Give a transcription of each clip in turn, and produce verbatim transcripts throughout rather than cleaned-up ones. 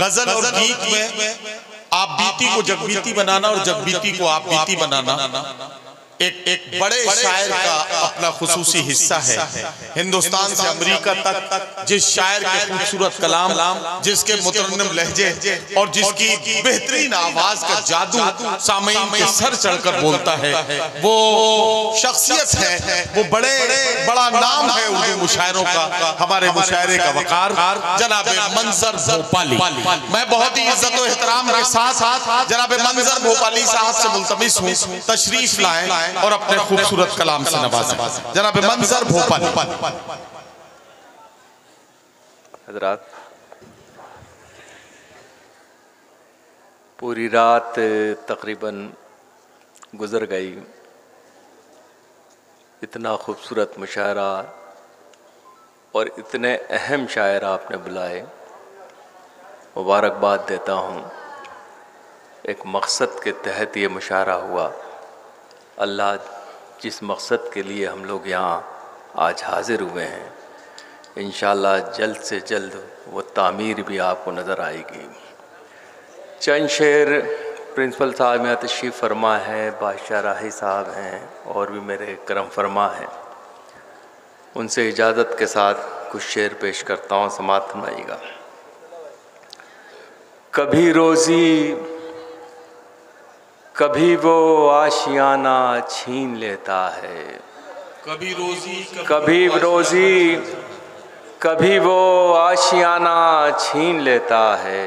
गजल और गीत में आप बीती को जगबीती बनाना और जगबीती को आप बीती बनाना एक एक बड़े शायर का अपना खुसूसी हिस्सा है। हिंदुस्तान से अमेरिका तक जिस शायर के खूबसूरत कलाम, जिसके मुतरन्निम लहजे और जिसकी बेहतरीन आवाज का जादू सामईन के सर चढ़कर बोलता है, वो शख्सियत है, वो बड़े बड़ा नाम है उर्दू मुशायरों का, हमारे मुशायरे का वकार जनाब मंजर भोपाली। मैं बहुत ही इज्जत और एहतराम के साथ जनाब मंजर भोपाली साहब से मुल्तमिस हूँ तशरीफ लाएं और अपने खूबसूरत कलाम से नवाजें। जनाब मंजर भोपाली। हज़रात, पूरी रात तकरीबन गुजर गई, इतना खूबसूरत मुशायरा और इतने अहम शायर आपने बुलाए, मुबारकबाद देता हूँ। एक मकसद के तहत ये मुशायरा हुआ। अल्लाह जिस मकसद के लिए हम लोग यहाँ आज हाज़िर हुए हैं, इंशाअल्लाह जल्द से जल्द वो तामीर भी आपको नज़र आएगी। चंद शेर प्रिंसिपल साहब यहाँ तशरीफ़ फरमा है, बादशाह राही साहब हैं और भी मेरे करम फरमा हैं, उनसे इजाज़त के साथ कुछ शेर पेश करता हूँ, समाअत फरमाइएगा। कभी रोज़ी कभी वो आशियाना छीन लेता है, कभी रोजी कभी रोजी कभी वो आशियाना छीन लेता है,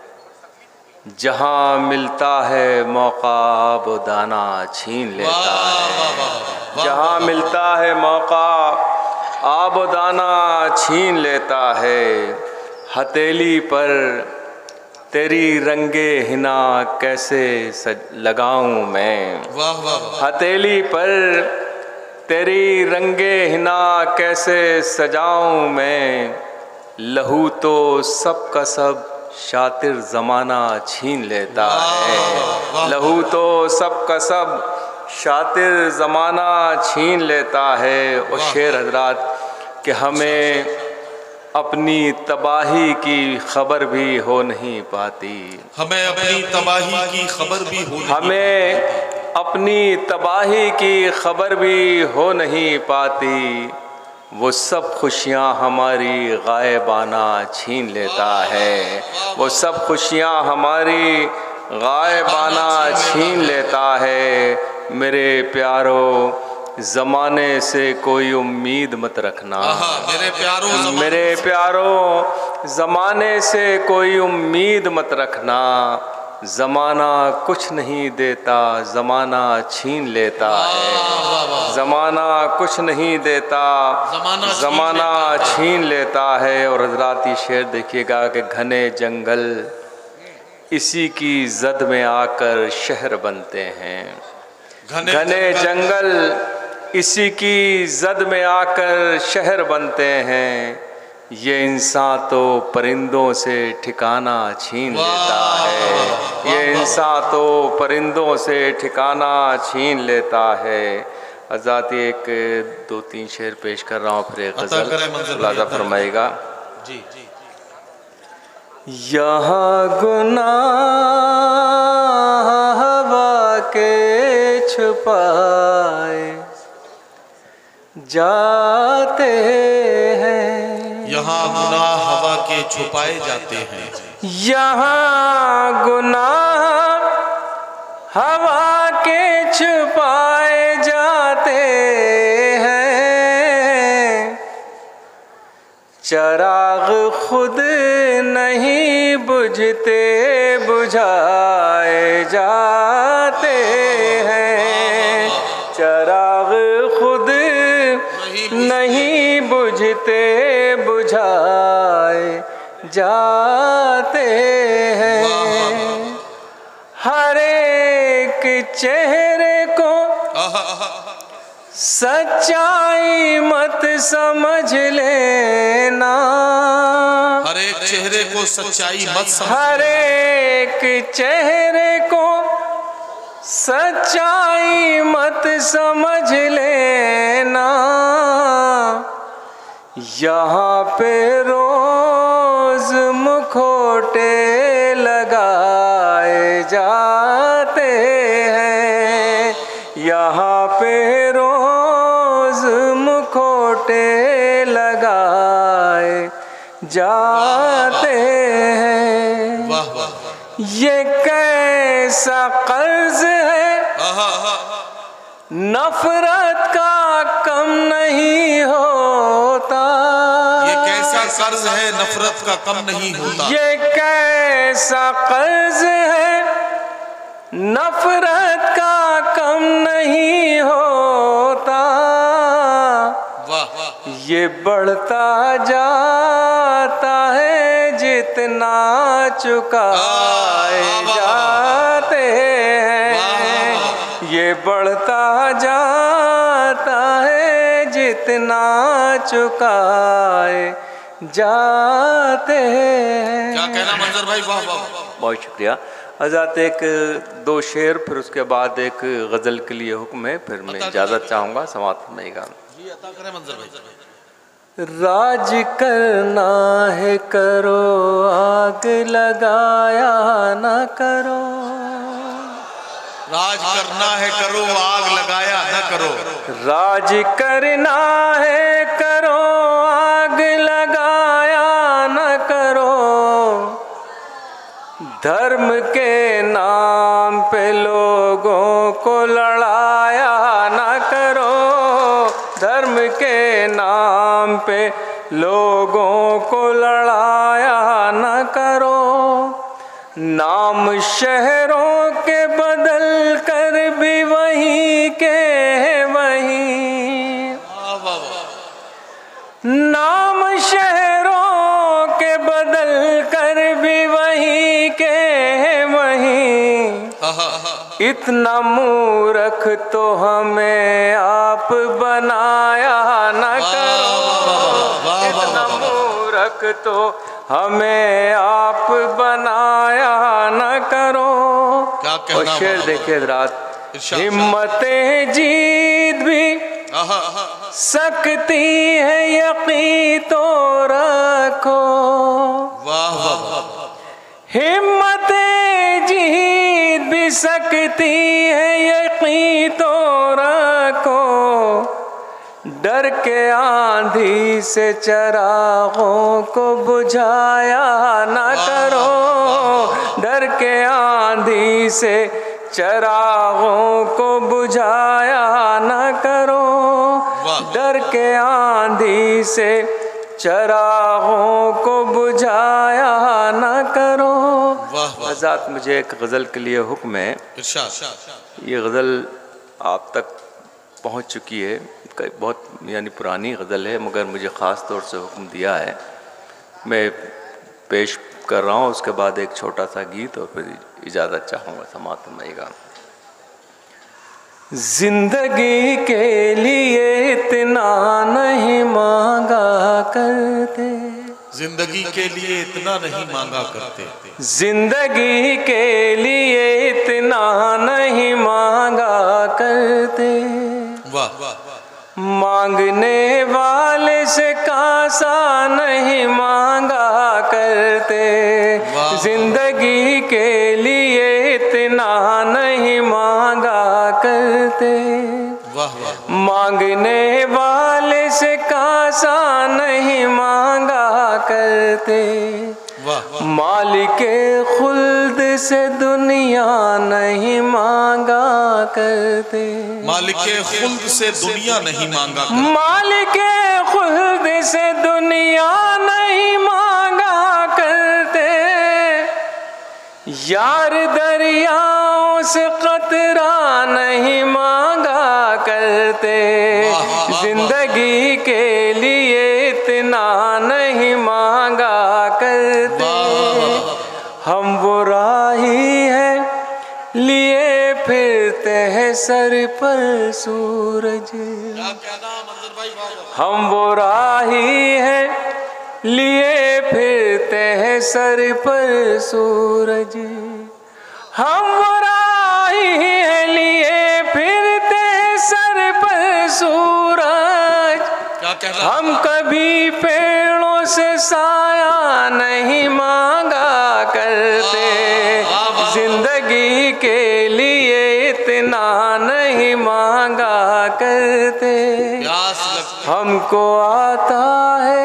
जहाँ मिलता है मौका वो दाना छीन लेता है, जहाँ मिलता है मौका आब दाना छीन लेता है। हथेली पर तेरी रंगे हिना कैसे लगाऊं मैं, हथेली पर तेरी रंगे हिना कैसे सजाऊं मैं, लहू तो सब का सब शातिर ज़माना छीन लेता है, लहू तो सब का सब शातिर ज़माना छीन लेता है। और शेर हजरात कि हमें अपनी तबाही की खबर भी हो नहीं पाती, हमें अपनी तबाही की खबर भी हो नहीं हमें अपनी तबाही की खबर भी हो नहीं पाती, वो सब खुशियाँ हमारी गायबाना छीन लेता है, वो सब खुशियाँ हमारी गायबाना छीन लेता है। मेरे प्यारों ज़माने से कोई उम्मीद मत रखना, मेरे प्यारों मेरे प्यारों ज़माने से कोई उम्मीद मत रखना, ज़माना कुछ नहीं देता ज़माना छीन लेता है, ज़माना कुछ नहीं देता ज़माना छीन लेता है। और हज़राती शेर देखिएगा कि घने जंगल इसी की जद में आकर शहर बनते हैं, घने जंगल इसी की जद में आकर शहर बनते हैं, ये इंसान तो परिंदों से ठिकाना छीन लेता है, ये इंसान तो परिंदों से ठिकाना छीन लेता है। आज़ाद एक दो तीन शेर पेश कर रहा हूँ, फिर एक गज़ल लाज़ा फरमाएगा। जी यहाँ गुनाह हवा के छुपाए जाते हैं, यहाँ गुनाह हवा के छुपाए जाते हैं, यहाँ गुनाह हवा के छुपाए जाते हैं, चराग खुद नहीं बुझते बुझाए जाते हैं, चराग खुद नहीं बुझते बुझाए जाते हैं। हर एक चेहरे को सच्चाई मत समझ लेना, हर एक चेहरे को सच्चाई मत समझ, हर एक चेहरे को सच्चाई मत समझ लेना, यहाँ पे रोज मुख मुखौटे लगाए जाते हैं, यहाँ पे रोज मुखौटे लगाए जाते हैं। वाह वाह। ये कैसा कर्ज है नफरत का कम नहीं होता। ये कैसा कर्ज है नफरत का कम नहीं होता। ये कैसा कर्ज है नफरत का कम नहीं होता। वाह। ये बढ़ता जाता है जितना चुकाए जाते हैं। ये बढ़ता जाता है जितना चुकाए जाते हैं। क्या कहना मंजर भाई, वाह वाह। बहुत शुक्रिया हज़रत। एक दो शेर फिर उसके बाद एक गज़ल के लिए हुक्म है, फिर मैं इजाज़त चाहूँगा, समाप्त फरमाइएगा। जी अता करें मंजर भाई। राज करना है करो, आग लगाया न करो। राज करना है करो, आग लगाया न करो। राज करना है करो, आग लगाया न करो। धर्म के नाम पे लोगों को लड़ाया न करो। धर्म के नाम पे लोगों को लड़ाया न करो। नाम शहरों के बदल कर भी वहीं के वहीं। नाम शहरों के बदल कर भी वहीं के वहीं। इतना मूर्ख तो हमें आप बनाया न करो। इतना मूर्ख तो हमें आप बनाया न करो। क्या कहना। और शेर देखिए रात, हिम्मतें जीत भी सकती है यकीन तो रखो। वाह वाह। हिम्मतें जीत भी सकती है यकीन तो रखो। डर के आंधी से चरागों को बुझाया न करो। डर के आंधी से चरागों को बुझाया न करो। डर के आंधी से चरागों को बुझाया न करो। हज़रत मुझे एक गज़ल के लिए हुक्म है। ये गज़ल आप तक पहुंच चुकी है, बहुत यानी पुरानी गज़ल है, मगर मुझे ख़ास तौर से हुक्म दिया है, मैं पेश कर रहा हूँ। उसके बाद एक छोटा सा गीत और फिर इजाज़त चाहूँगा, समाप्त फरमाइएगा। जिंदगी के लिए इतना नहीं मांगा करते। जिंदगी के लिए इतना नहीं मांगा करते। जिंदगी के लिए इतना नहीं मांगा करते। वाह। मांगने वाले से कासा नहीं मांगा करते। जिंदगी के लिए इतना नहीं मांगा करते। मांगने वाले से कासा नहीं मांगा करते। मालिके खुल्द से दुनिया नहीं मांगा करते। मालिके खुल्द से दुनिया नहीं मांगा करते। मालिके खुल्द से दुनिया नहीं मांगा करते। यार दरियाओं से कतरा नहीं मांगा करते। जिंदगी के लिए इतना नहीं मांगा करते। हम वो राही हैं लिए फिरते हैं सर पर सूरज। हम वो राही हैं लिए फिरते हैं सर पर सूरज। हम वो राही हैं लिए फिरते हैं सर पर सूरज। क्या कहना? हम कभी पेड़ों से साया नहीं मांगा करते, जिंदगी के लिए इतना नहीं मांगा करते। हमको आता है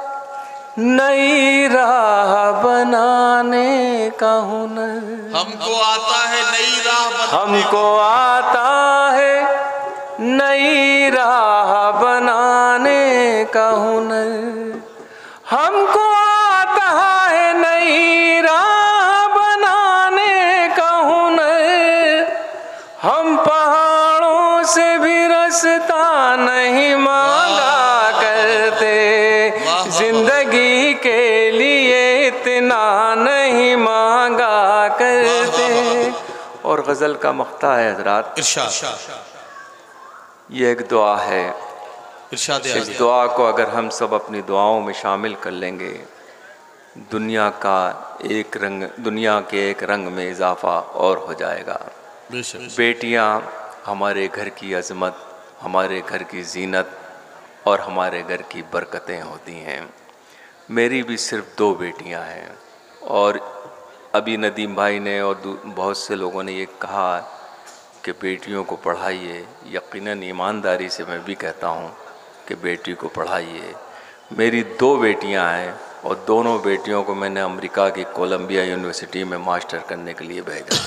नई राह बनाने का हुनर, हमको आता है नई राह बनाने हमको आता है नई राह बनाने का हुनर, हमको आता है नई राह बनाने का हुनर। हम पहाड़ों से भी रास्ता नहीं मांगा करते, जिंदगी के लिए इतना नहीं मांगा करते। और गज़ल का मख्ता है हज़रात, इरशाद, ये एक दुआ है। इरशाद इस दुआ को अगर हम सब अपनी दुआओं में शामिल कर लेंगे, दुनिया का एक रंग, दुनिया के एक रंग में इजाफा और हो जाएगा। बेटियां हमारे घर की अज़मत, हमारे घर की जीनत और हमारे घर की बरकतें होती हैं। मेरी भी सिर्फ दो बेटियां हैं और अभी नदीम भाई ने और बहुत से लोगों ने ये कहा कि बेटियों को पढ़ाइए। यकीनन ईमानदारी से मैं भी कहता हूँ कि बेटी को पढ़ाइए। मेरी दो बेटियां हैं और दोनों बेटियों को मैंने अमेरिका की कोलंबिया यूनिवर्सिटी में मास्टर करने के लिए भेजा।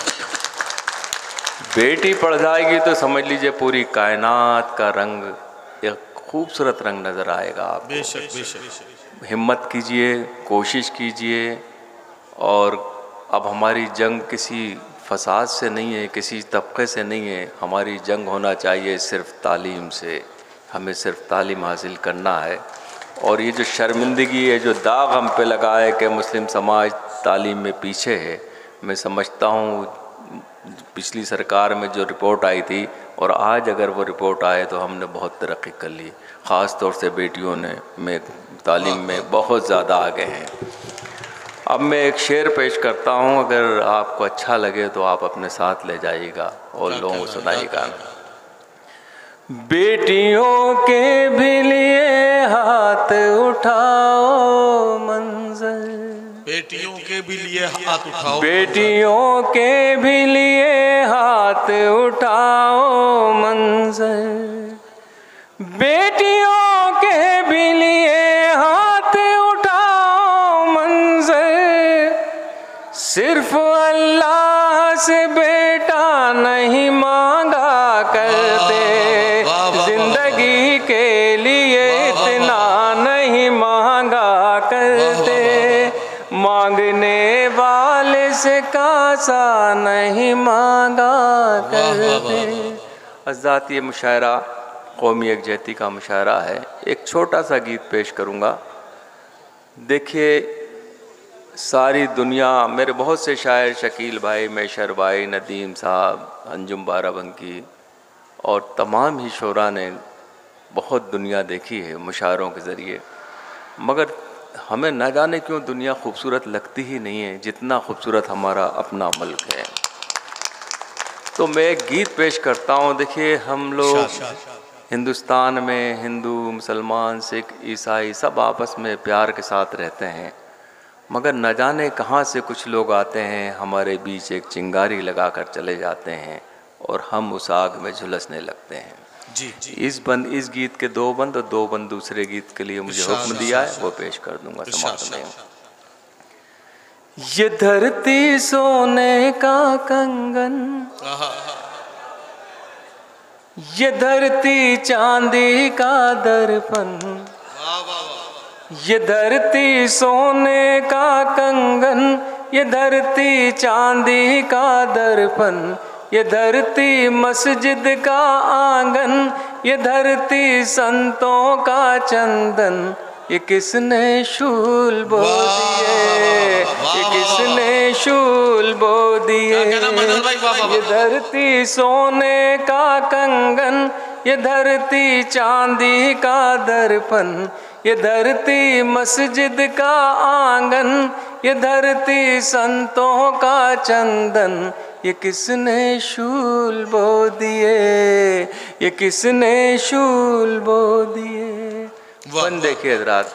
बेटी पढ़ जाएगी तो समझ लीजिए पूरी कायनात का रंग एक खूबसूरत रंग नज़र आएगा आपको। बेशक बेशक। हिम्मत कीजिए, कोशिश कीजिए। और अब हमारी जंग किसी फसाद से नहीं है, किसी तबके से नहीं है, हमारी जंग होना चाहिए सिर्फ तालीम से। हमें सिर्फ तालीम हासिल करना है। और ये जो शर्मिंदगी है, जो दाग हम पे लगा है कि मुस्लिम समाज तालीम में पीछे है, मैं समझता हूँ पिछली सरकार में जो रिपोर्ट आई थी और आज अगर वो रिपोर्ट आए तो हमने बहुत तरक्की कर ली। ख़ास तौर से बेटियों ने में तालीम में बहुत ज़्यादा आगे हैं। अब मैं एक शेर पेश करता हूँ, अगर आपको अच्छा लगे तो आप अपने साथ ले जाइएगा और लोगों को सुनाइएगा। बेटियों के भी लिए हाथ उठाओ मंज़र, बेटियों के भी लिए हाथ उठाओ, बेटियों के भी लिए हाथ उठाओ मंज़र, बेटियों के भी लिए हाथ उठाओ मंज़र। सिर्फ अल्लाह से बेटा नहीं मांगा करते, जिंदगी के लिए इतना नहीं मांगा करते, मांगने वाले से कासा नहीं मांगा करते। हज़रात, ये मुशायरा कौमी यकजहती का मुशायरा है। एक छोटा सा गीत पेश करूँगा। देखिए, सारी दुनिया, मेरे बहुत से शायर, शकील भाई, मैशर भाई, नदीम साहब, अंजुम बाराबंकी और तमाम ही शोरा ने बहुत दुनिया देखी है मुशायरों के ज़रिए, मगर हमें न जाने क्यों दुनिया खूबसूरत लगती ही नहीं है जितना खूबसूरत हमारा अपना मुल्क है। तो मैं एक गीत पेश करता हूँ। देखिए, हम लोग हिंदुस्तान में हिंदू, मुसलमान, सिख, ईसाई सब आपस में प्यार के साथ रहते हैं, मगर न जाने कहाँ से कुछ लोग आते हैं, हमारे बीच एक चिंगारी लगा कर चले जाते हैं और हम उस आग में झुलसने लगते हैं। जी, जी। इस बंद इस गीत के दो बंद और दो बंद दूसरे गीत के लिए मुझे हुक्म दिया है, वो पेश कर दूंगा समाप्त में। ये धरती सोने का कंगन, ये धरती चांदी का दर्पण, ये धरती सोने का कंगन, ये धरती चांदी का दर्पण, ये धरती मस्जिद का आंगन, ये धरती संतों का चंदन, ये किसने शूल बो दिए, ये किसने शूल बो दिए। ये धरती सोने का कंगन, ये धरती चांदी का दर्पण, ये धरती मस्जिद का आंगन, ये धरती संतों का चंदन, ये किसने शूल बो दिए, ये किसने शूल बो दिए। बन देखिए हज़रात,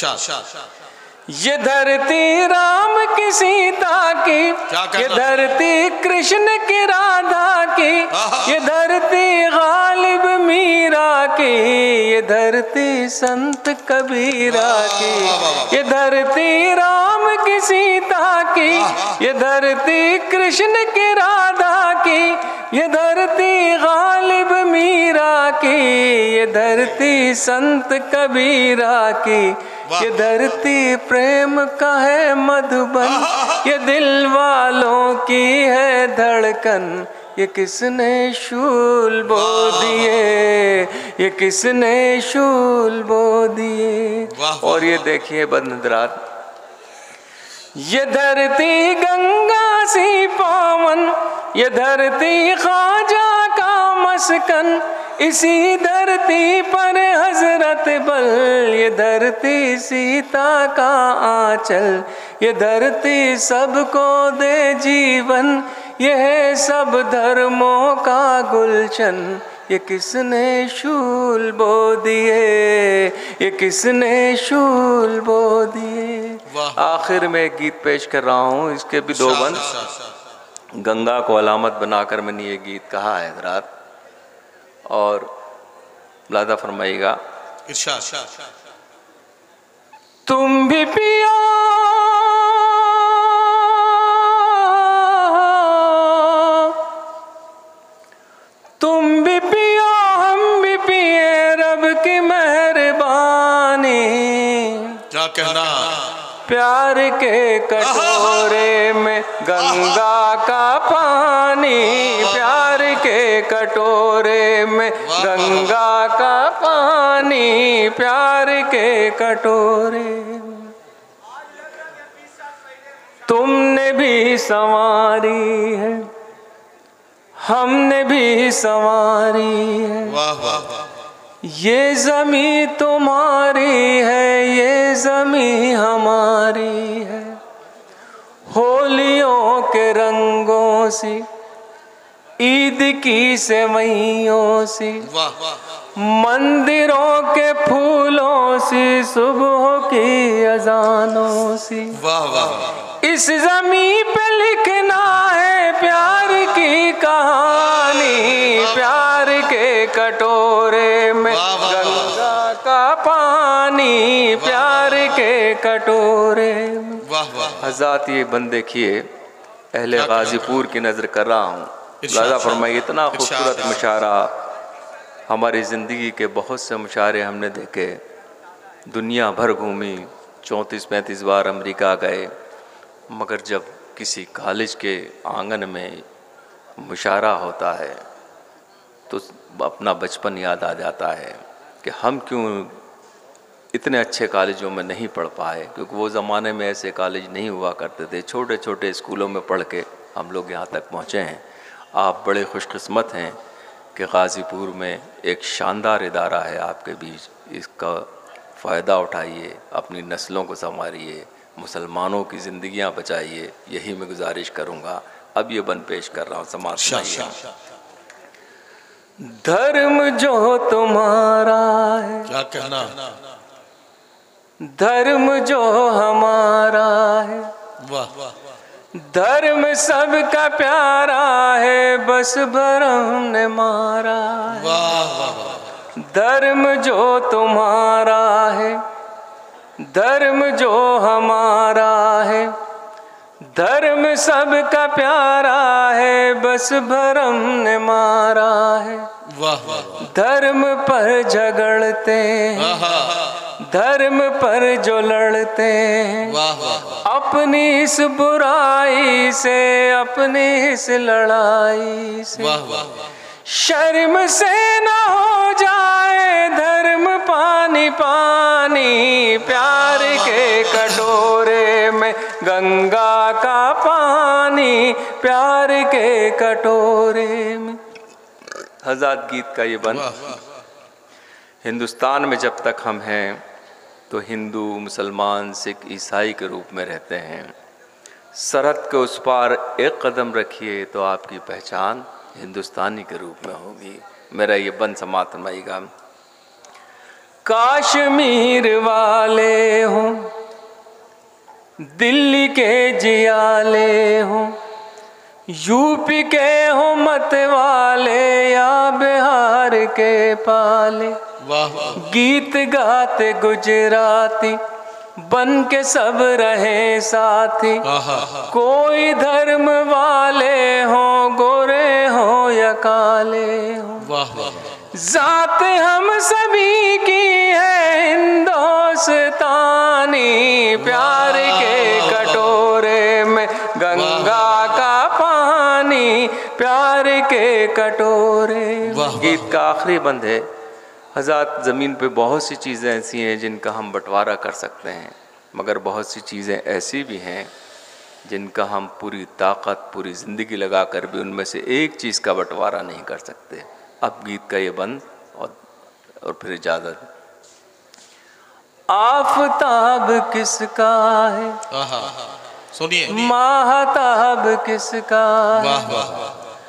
ये धरती राम की सीता की, ये धरती कृष्ण की राधा की, ये धरती गालिब मीरा की, ये धरती संत कबीरा की, ये धरती राम की सीता की, ये धरती कृष्ण की राधा की, ये धरती गालिब मीरा की, ये धरती संत कबीरा की, ये धरती प्रेम का है मधुबन, ये दिल वालों की है धड़कन, ये किसने शूल बो दिए, ये किसने शूल बो दिए। और ये देखिए बंदरात, ये धरती गंगा सी पावन, ये धरती ख्वाजा का मस्कन, इसी धरती पर हजरत बल, ये धरती सीता का आंचल, ये धरती सबको दे जीवन, ये है सब धर्मों का गुलशन, ये किसने शूल बो दिए, ये किसने शूल बो दिए। आखिर में एक गीत पेश कर रहा हूँ, इसके भी दो बंद। गंगा को अलामत बनाकर मैंने ये गीत कहा है हज़रात, और लादा फरमाइएगा। तुम भी पियो तुम भी पियो हम भी पिए, रब की मेहरबानी। क्या कहना, प्यार के कटोरे में गंगा का पानी, प्यार के कटोरे में गंगा का पानी, प्यार के कटोरे में। तुमने भी संवारी है, हमने भी संवारी है, वाह वाह वाह। ये ज़मीं तुम्हारी है, ये ज़मीं हमारी है। होलियों के रंगों सी, ईद की सेवइयों सी, मंदिरों के फूलों सी, सुबह की अजानों सी, वाह वाह। इस ज़मीं पे लिखना है प्यार की कहानी, प्यार के कटोरे में गंगा का पानी, प्यार के कटोरे में। वाह वाह। हज़रात ये बंद देखिए, अहले गाजीपुर की नज़र कर रहा हूँ। लादा फरमाइए, इतना खूबसूरत मुशारा, हमारी ज़िंदगी के बहुत से मुशारे हमने देखे, दुनिया भर घूमी, चौंतीस पैंतीस बार अमेरिका गए, मगर जब किसी कॉलेज के आंगन में मुशारा होता है तो अपना बचपन याद आ जाता है कि हम क्यों इतने अच्छे कॉलेजों में नहीं पढ़ पाए, क्योंकि वो ज़माने में ऐसे कॉलेज नहीं हुआ करते थे। छोटे छोटे स्कूलों में पढ़ के हम लोग यहाँ तक पहुँचे हैं। आप बड़े खुशकिस्मत हैं कि गाज़ीपुर में एक शानदार इदारा है आपके बीच, इसका फ़ायदा उठाइए, अपनी नस्लों को संवारिए, मुसलमानों की ज़िंदगियाँ बचाइए, यही मैं गुजारिश करूँगा। अब ये बन पेश कर रहा हूँ, समाज सुनाइए। धर्म जो तुम्हारा है, क्या कहना, धर्म जो हमारा है, वाह। धर्म सबका प्यारा है, बस भरम ने मारा है। वाह वाह। धर्म जो तुम्हारा है, धर्म जो हमारा है, धर्म सबका प्यारा है, बस भरम ने मारा है। वाह वाह। धर्म पर झगड़ते हैं, धर्म पर जो लड़ते हैं, वाह वाह। अपनी इस बुराई से, अपनी इस लड़ाई से, वाह वाह। शर्म से न हो जाए धर्म पानी पानी, प्यार के कटोरे में गंगा का पानी, प्यार के कटोरे में। हज़ात गीत का ये बन। हिंदुस्तान में जब तक हम हैं तो हिंदू, मुसलमान, सिख, ईसाई के रूप में रहते हैं। सरहद के उस पार एक कदम रखिए तो आपकी पहचान हिंदुस्तानी के रूप में होगी। मेरा ये बंद समाप्त फरमाइएगा। कश्मीर वाले हों, दिल्ली के जियाले हों, यूपी के हों मत वाले या बिहार के पाले, गीत गाते गुजराती बन के सब रहे साथी, कोई धर्म वाले हों, गोरे हों या काले हों, जात हम सभी की है हिंदुस्तानी, प्यार के कटोरे में गंगा का पानी, प्यार के कटोरे। गीत का आखिरी बंद है। हज़रात, ज़मीन पे बहुत सी चीज़ें ऐसी हैं जिनका हम बंटवारा कर सकते हैं, मगर बहुत सी चीज़ें ऐसी भी हैं जिनका हम पूरी ताकत, पूरी ज़िंदगी लगा कर भी उनमें से एक चीज़ का बंटवारा नहीं कर सकते। अब गीत का ये बंद और, और फिर इजाज़त। आफ़ताब किसका है, सुनिए, माहताब किसका है,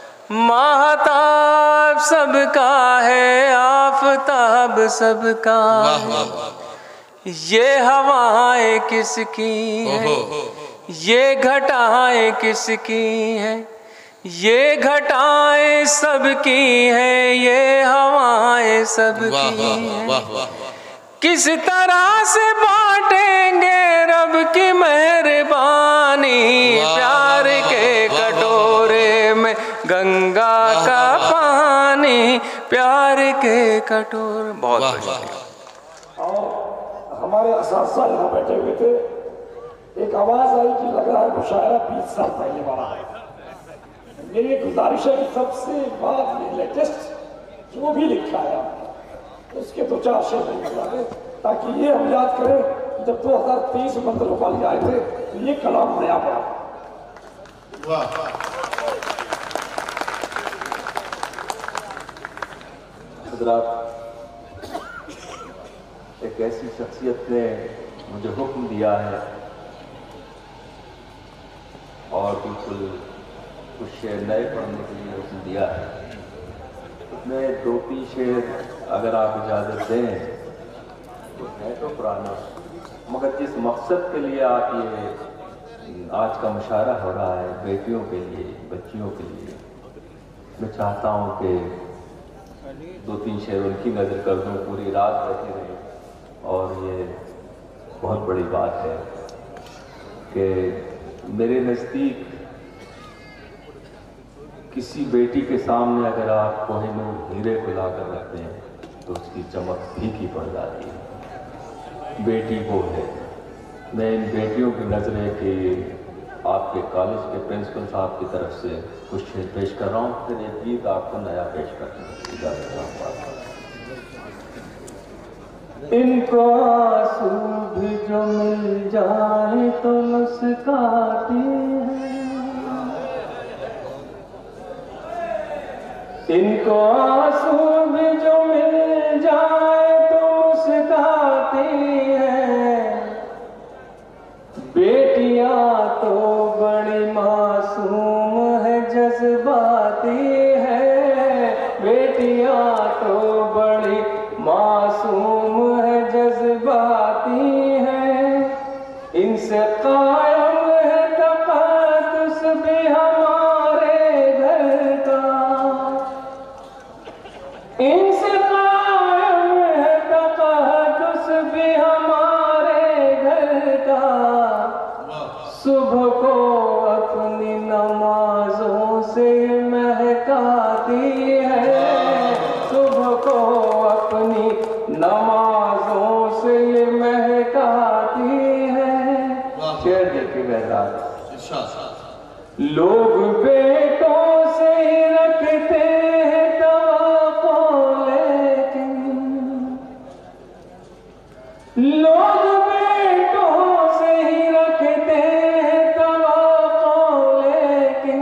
माहताब सबका है, आफ़ताब सबका है, ये हवाएं किसकी हैं, ये घटाएं किसकी हैं, ये घटाएं सबकी हैं, ये हवाएं सबकी हैं। किस तरह से बांटेंगे रब की मेहरबानी, प्यार के कटोरे में गंगा का पानी, प्यार के कटोरे। बहुत शुक्रिया। और हमारे असातिज़ा यहाँ बैठे हुए थे, एक आवाज़ आई कि लग रहा है मुशायरा बीस साल पहले वाला है। मेरी गुजारिश है कि सबसे बाद में लेटेस्ट जो भी लिखा है उसके दो चार शेर बता दें, ताकि ये हम याद करें कि जब दो हज़ार तेईस में मंदिर भोपाल आए थे तो ये कलाम नया पड़ा। हज़रात, एक ऐसी शख्सियत ने मुझे हुक्म दिया है और बिल्कुल कुछ शेर नए पढ़ने के लिए हुक्म दिया है। उसमें दो तीन शेर अगर आप इजाज़त दें तो है तो पुराना, मगर जिस मकसद के लिए आप ये आज का मुशायरा हो रहा है, बेटियों के लिए, बच्चियों के लिए, मैं चाहता हूँ कि दो तीन शेर उनकी नज़र कर दूँ। पूरी रात बैठे रहे और ये बहुत बड़ी बात है कि मेरे नज़दीक किसी बेटी के सामने अगर आप कोहिनूर हीरे को ला कर रखते हैं तो उसकी चमक फीकी पड़ जाती है। बेटी वो है। मैं इन बेटियों की नज़रें कि आपके कॉलेज के प्रिंसिपल साहब की तरफ से कुछ शेर पेश कर रहा हूँ, फिर एक गीत आपको नया पेश करना है। इनको आंसू भी जो मिल जाए तो मुस्काती है, इनको आंसू भी जो मिल जाए तो मुस्काती है, बेटियां तो बड़ी मासूम है जज्बाती है, बेटियां तो बड़ी मासूम है जज्बाती है, इनसे कायम है तक़द्दुस भी हमारे घर का, इनसे कायम है तक़द्दुस भी हमारे घर का, सुबह को अपनी नमाजों से महकाती है, सुबह को अपनी नमाजों से महकाती है। शेर देखिए मेरा, लोग बेटों से ही रखते हैं तवक्को, लेकिन लोग बेटों से ही रखते हैं तवक्को, लेकिन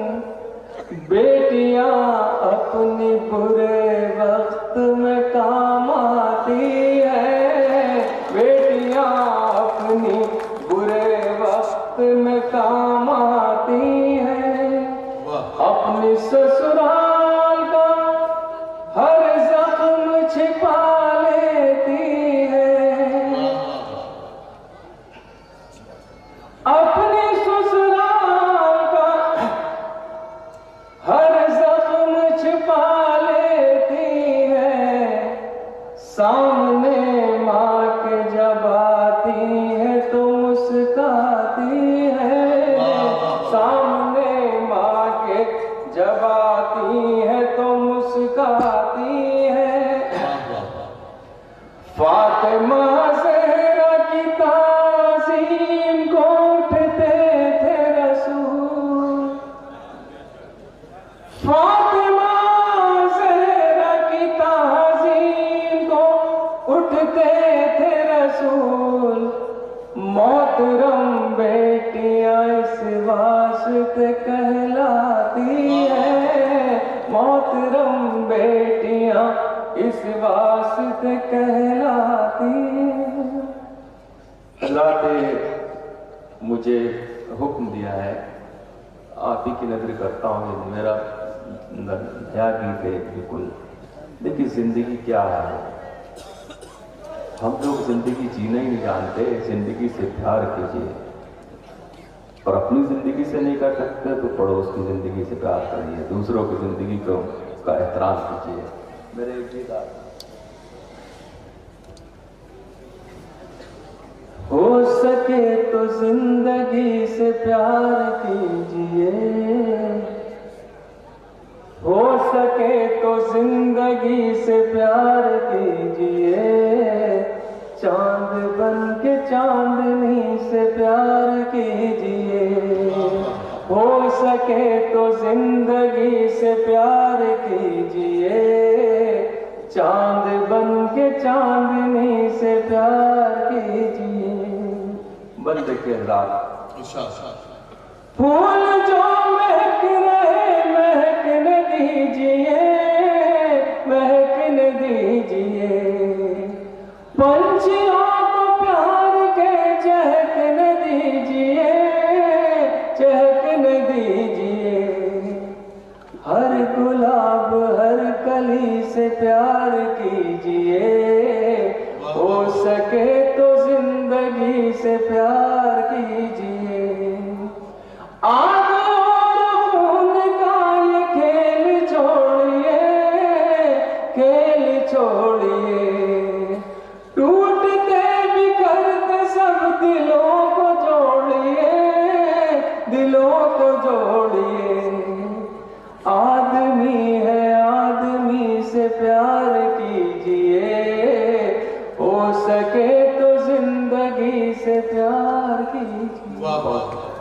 बेटियां अपनी बुरे वक्त में काम आती है, बेटियां अपनी बुरे वक्त में काम आती है। सामने माँ के जब आती है तो मुस्काती है, सामने माँ के जब आती है तो मुस्काती है। फातिमा ज़हरा की ताज़ीम को उठते थे रसूल, फातिमा ज़हरा की ताज़ीम को उठते थे रसूल। मोहतरम बेटियां इस वास्ते कहलाती है, मोहतरम बेटियां इस वास्ते कहलाती हैं। अल्लाह ने मुझे हुक्म दिया है, आप ही की नजर करता हूँ, मेरा नया गीत है बिल्कुल। देखिए जिंदगी क्या है, हम लोग जिंदगी जीना ही नहीं जानते। जिंदगी से प्यार कीजिए, और अपनी जिंदगी से नहीं कर सकते तो पड़ोस की जिंदगी से प्यार करिए, दूसरों की जिंदगी को का एहतराम कीजिए। मेरे गीत हो सके तो जिंदगी से प्यार कीजिए, हो सके तो जिंदगी से प्यार कीजिए। चांद बन के चांदनी से प्यार कीजिए, हो सके तो जिंदगी से प्यार कीजिए। चांद बन के चांदनी से प्यार कीजिए। बंद के रात फूल जो महक रहे महकने दीजिए, महकने दीजिए। पंछियों को प्यार के चहकने दीजिए, चहकने दीजिए। हर गुलाब हर कली से प्यार कीजिए, हो सके तो जिंदगी से प्यार कीजिए। आग और खून का ये खेल छोड़िए, खेल छोड़िए। टूटते बिखरते सब दिलों को जोड़िए, दिलों को जोड़िए। आदमी है आदमी से प्यार कीजिए, हो सके तो जिंदगी से प्यार कीजिए।